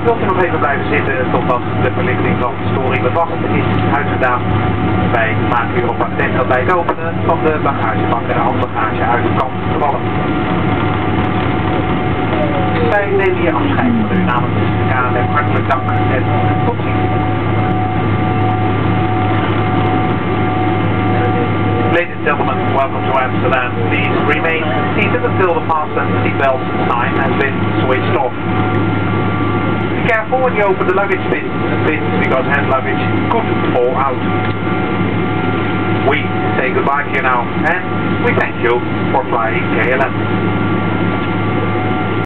Wilt u nog even blijven zitten totdat de verlichting van de storing bevast is uitgedaan? Wij maken u op attent dat bij het openen van de bagagebak en de handbagage uit kan vallen. Wij nemen hier afscheid van u namens de KLM. Hartelijk dank en tot ziens. Ladies and gentlemen, welcome to Amsterdam. Please remain seated until the fasten seatbelt sign has been switched off. Be careful when you open the luggage bins because hand luggage could fall out. We say goodbye to you now and we thank you for flying KLM.